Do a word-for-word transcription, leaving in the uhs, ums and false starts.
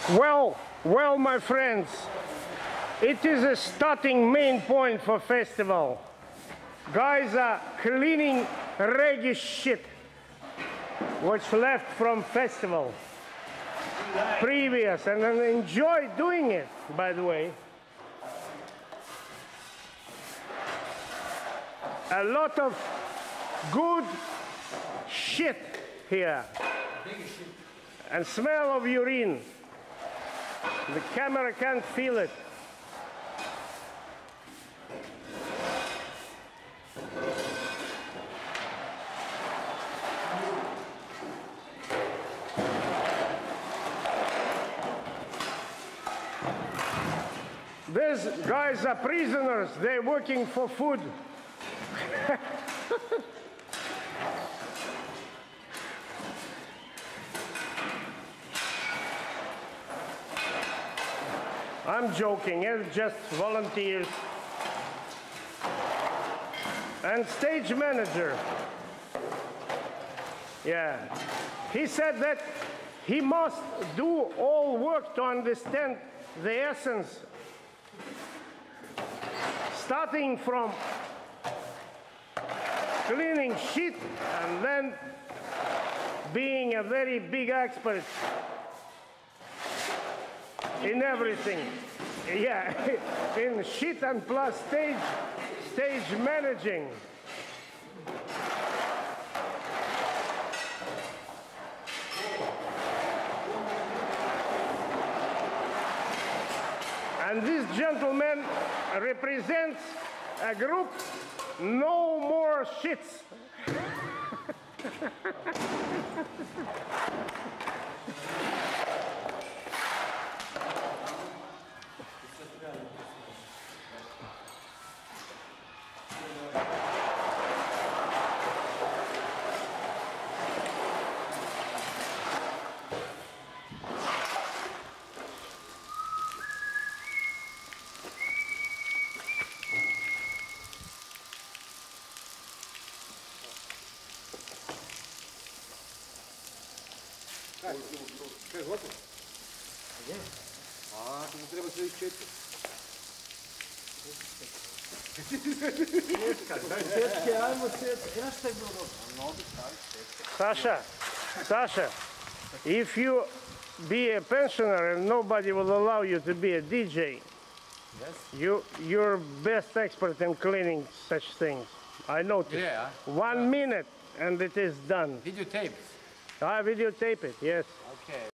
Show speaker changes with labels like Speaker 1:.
Speaker 1: Well, well, my friends, it is a starting main point for festival. Guys are cleaning reggae shit, what's left from festival previous, and I enjoy doing it, by the way. A lot of good shit here, and smell of urine. The camera can't feel it. These guys are prisoners, they're working for food. I'm joking, it's just volunteers. And stage manager. Yeah. He said that he must do all work to understand the essence. Starting from cleaning shit and then being a very big expert in everything. Yeah, in shit and plus stage, stage managing. And this gentleman represents a group, no more shits.
Speaker 2: Kaj, gotovo? Je. A, to mu treba sve četiri. Sječka, daj sječke, ajmo sječke. Znaš šta je bilo dobro? Nogi stavi sječke.
Speaker 1: Sasha, Sasha, if you be a pensioner and nobody will allow you to be a D J, yes, you, you're best expert in cleaning such things. I noticed.
Speaker 2: Yeah.
Speaker 1: One
Speaker 2: yeah.
Speaker 1: minute and it is done.
Speaker 2: Videotape.
Speaker 1: I videotape it, yes.
Speaker 2: Okay.